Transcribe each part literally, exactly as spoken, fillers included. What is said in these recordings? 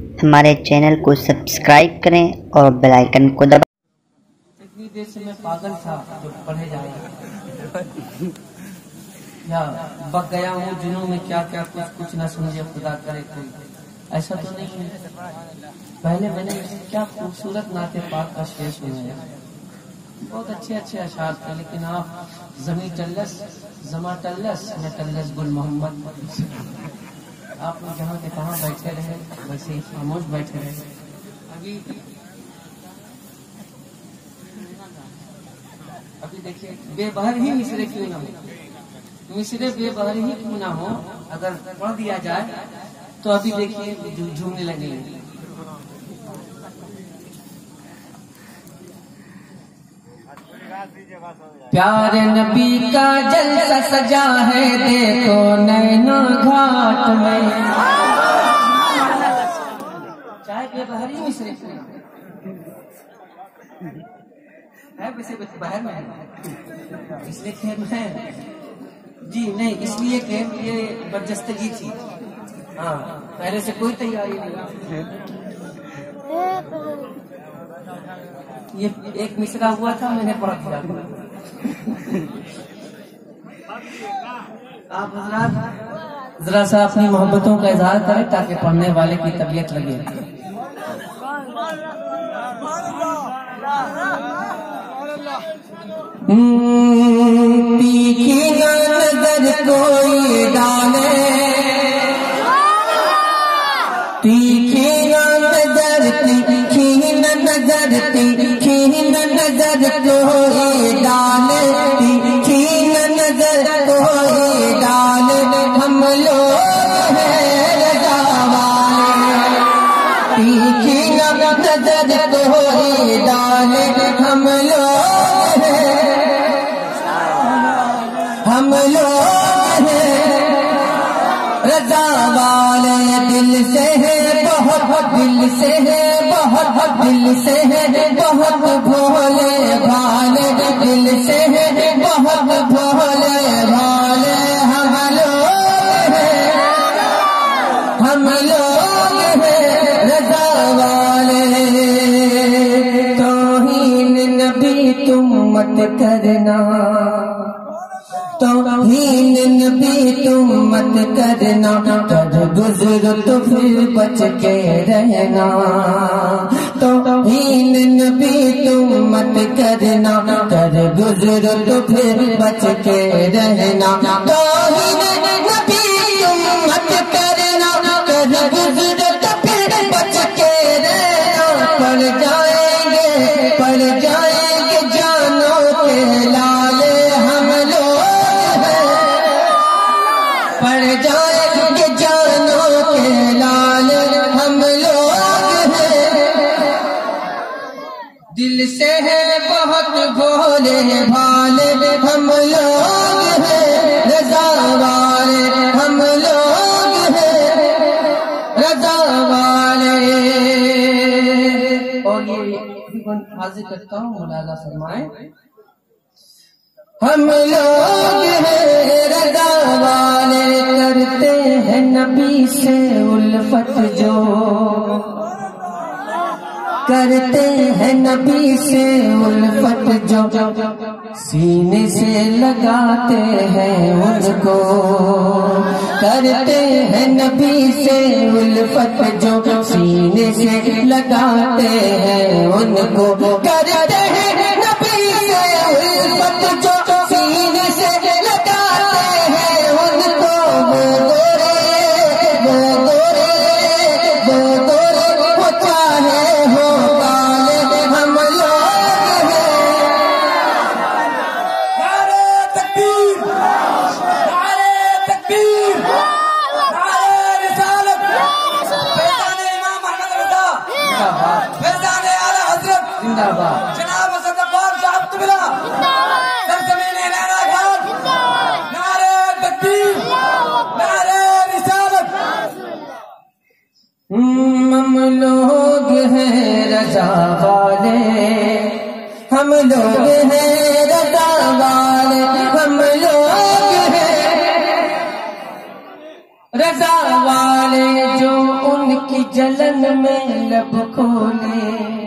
ہمارے چینل کو سبسکرائب کریں اور بیل آئیکن کو دبائیں۔ اتنی دیر سے میں پاگل تھا جو پڑھے جا رہا یا بک گیا ہوں جنہوں میں کیا کیا کچھ کچھ نہ سمجھے خدا کرے کوئی، ایسا تو نہیں ہے۔ پہلے میں نے کیا خوبصورت نعت پاک کا شعر سنا، بہت اچھے اچھے اشعار تھے، لیکن آپ زمیں ٹلس زما ٹلس میں ٹلس گل محمد، آپ لوگ جہاں کے کہاں بیٹھے رہے ویسے ہی خاموش بیٹھے رہے۔ ابھی ابھی دیکھیے بے بہر ہی مصرے کیوں نہ ہو، مصرے بے بہر ہی کیوں نہ ہو، اگر پڑھ دیا جائے تو ابھی دیکھیے جھومنے لگے۔ پیارے نبی کا جلسہ سجا ہے دیکھو نینا گھاٹ میں، چاہے بے بہر ہی مصرے کیوں نہ ہے، ویسے باہر میں اس لیے کہ میں جی نہیں اس لیے کہ یہ برجستگی تھی، ہاں پہلے سے کوئی تیاری نہیں، یہ ایک مصرع ہوا تھا میں نے پڑھ دیا۔ آپ حضرات ذرا سا اپنی محبتوں کا اظہار کریں تاکہ پڑھنے والے کی طبیعت لگے۔ تیکھی نہ نظر کوئی ڈالے، تیکھی نہ نظر تیکھی نہ نظر تیکھی نہ نظر کوئی ڈالے، تیکھی نہ نظر کوئی ڈالے، ہم لوگ ہیں رضا والے، تیکھی نہ نظر کوئی ڈالے، ہم لوگ ہیں ہم لوگ ہیں رضا والے، دل سے ہے بہت دل سے ہے بہت دل سے ہے بہت بھولے بھالے، دل سے ہے بہت بھولے بھالے، ہم لوگ ہیں ہم لوگ ہیں رضا والے۔ توہین نبی تم مت کرنا، توہین نبی تم مت کرنا، کر گزر تو پھر بچ کے رہنا، توہین نبی تم مت کرنا، کر گزر تو پھر بچ کے رہنا، توہین نبی تم مت کرنا، کر گزر تو پھر بچ کے رہنا، پڑ جائیں گے پڑ جائیں گے جانوں کے لالے، ہم لوگ پڑ جائیں گے جانوں کے لال، ہم لوگ ہیں دل سے ہے بہت بھولے بھالے، ہم لوگ ہیں رضا والے، ہم لوگ ہیں رضا والے۔ اور یہ حاضر کرتا ہوں ملاحظہ فرمائیں، ہم لوگ ہیں رضا والے، کرتے ہیں نبی سے الفت جو، کرتے ہیں نبی سے الفت جو، سینے سے لگاتے ہیں ان کو، کرتے ہیں نبی سے الفت جو، سینے سے لگاتے ہیں ان کو، کرتے ہیں نبی سے الفت جو، سینے سے لگاتے ہیں ان کو، وہ گورے وہ گورے وہ گورے وہ چاہے ہو کالے، ہم لوگ ہیں۔ نعرہ تکبیر نعرہ تکبیر نعرہ رسالت، فیضان امام احمد رضا زندہ باد، فیضان اعلی حضرت زندہ باد، جناب اسد اقبال صاحب قبلہ سرزمین نینا گھاٹ، نعرہ تکبیر نعرہ رسالت۔ ہم لوگ ہیں رضا والے، ہم لوگ ہیں رضا والے، ہم لوگ ہیں رضا والے، جو ان کی جلن میں لب کھولے،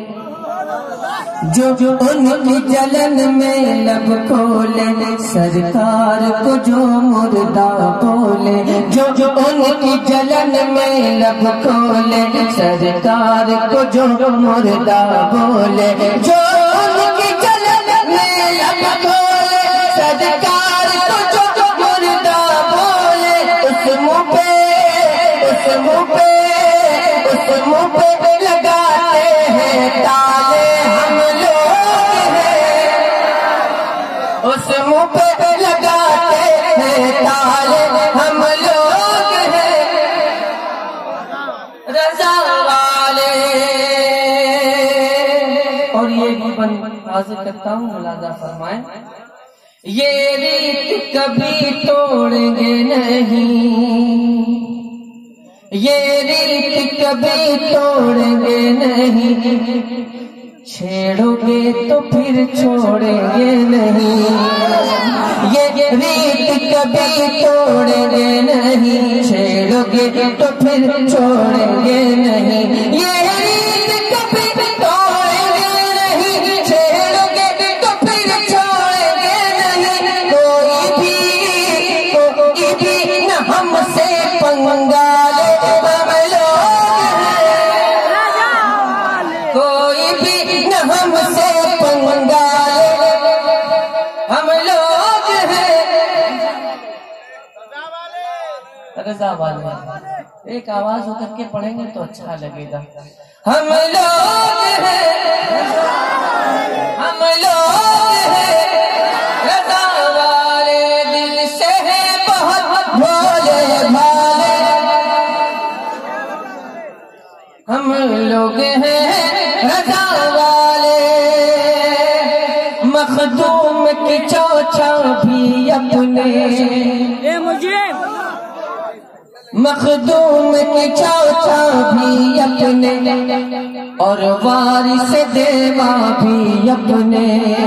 جو جو ان کی جلن میں لب کھولے، سرکار کو جو مردہ بولے، جو جو ان کی جلن میں لب کھولے، سرکار کو جو مردہ بولے، جو ان کی جلن میں لب کھولے، سرکار کو جو مردہ بولے، اس منہ پہ اس منہ پہ اس منہ پہ لگاتے ہیں تالے ہم لوگ ہیں، اس منہ پہ لگاتے ہیں تالے ہم لوگ ہیں، رضا والے۔ اور یہ بھی بن حاضر کرتا ہوں، ملاحظہ فرمائیں، یہ ریت کبھی توڑیں گے نہیں، یہ ریت کبھی توڑیں گے نہیں، چھیڑو گے تو پھر چھوڑیں گے نہیں، یہ ریت کبھی توڑیں گے نہیں، چھیڑو گے تو پھر چھوڑیں گے نہیں، یہ ریت کبھی توڑیں گے نہیں، چھیڑو گے تو پھر چھوڑیں گے نہیں، کوئی بھی کوئی بھی نہ ہم سے پنگا لے، ہم لوگ ہیں، کوئی بھی نہ ہم سے پنگا لے، ہم لوگ ہیں، رضا والے۔ ایک آواز ہو کر کے پڑھیں گے تو اچھا لگے گا، ہم لوگ ہیں، ہم لوگ ہیں، رضا والے دل سے ہیں بہت بھولے بھالے، ہم لوگ ہیں رضا والے، مخدوم کی چوچا بھی اپنے، مخدوم کی چوچا بھی اپنے، اور وارث دیوا بھی اپنے،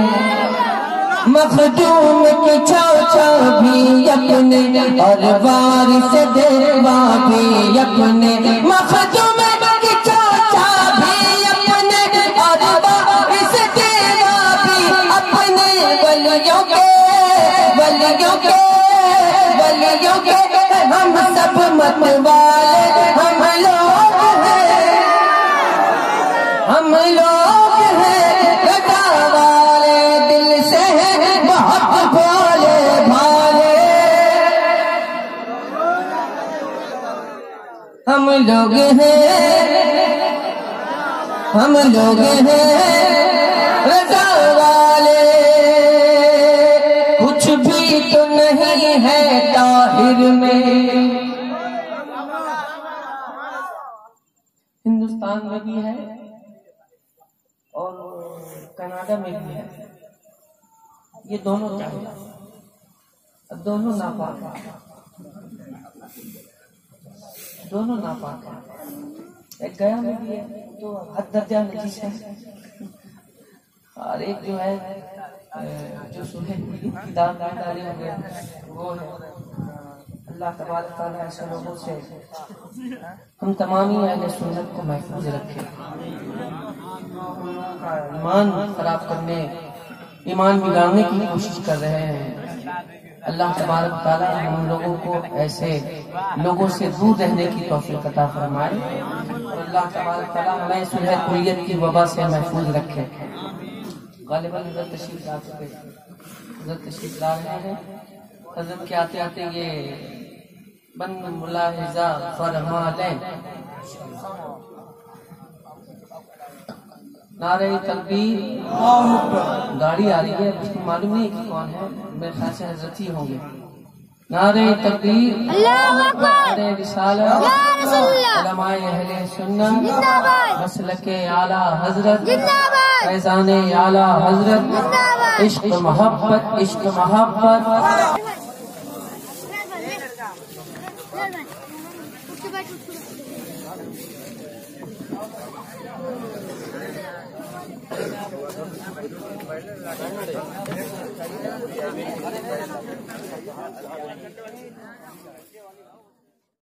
مخدوم کی چوچا بھی اپنے، اور وارث دیوا بھی اپنے، مخدوم کی چوچا بھی اپنے، اور وارث دیوا بھی اپنے، ولیوں کے ولیوں کے ولیوں کے ہم سب مت والے، ہم لوگ ہیں، ہم لوگ ہیں، رضا والے دل سے ہیں بہت بھولے بھالے، ہم لوگ ہیں، ہم لوگ ہیں رضا والے، کچھ بھی تو نہیں ہے طاہر میں، ہندوستان میں بھی ہے اور کینیڈا میں بھی ہے، یہ دونوں چاہیے، دونوں ناپاک ہیں، دونوں ناپاک ہیں، ایک گیا میں بھی ہے تو حد درجہ نجیس ہے، اور ایک جو ہے جو سورہ کی دان داری ہو گیا وہ ہے۔ اللہ تبارک تعالیٰ ایسے لوگوں سے ہم تمامی اہل سنت کو محفوظ رکھے، ایمان خراب کرنے ایمان بگاڑنے کی کوشش کر رہے ہیں، اللہ تبارک تعالیٰ ہم لوگوں کو ایسے لوگوں سے دور رہنے کی توفیق عطا فرمائے، اور اللہ تبارک تعالیٰ ہمیں سلح کلیت کی وبا سے محفوظ رکھے۔ غالباً حضرت تشریف لا چکے، حضرت تشریف لا رہے ہیں، حضرت کے آتے آتے یہ بن ملاحظہ فرما لیں، نعرہ تکبیر، گاڑی آ رہی ہے، اس کو معلوم نہیں کہ کون ہے، میرے خیال سے حضرت ہی ہوں گے، نعرہ تکبیر، نعرہ رسالت، علماء اہل سنت، مسلک اعلیٰ حضرت، فیضان اعلیٰ حضرت، عشق محبت، عشق محبت،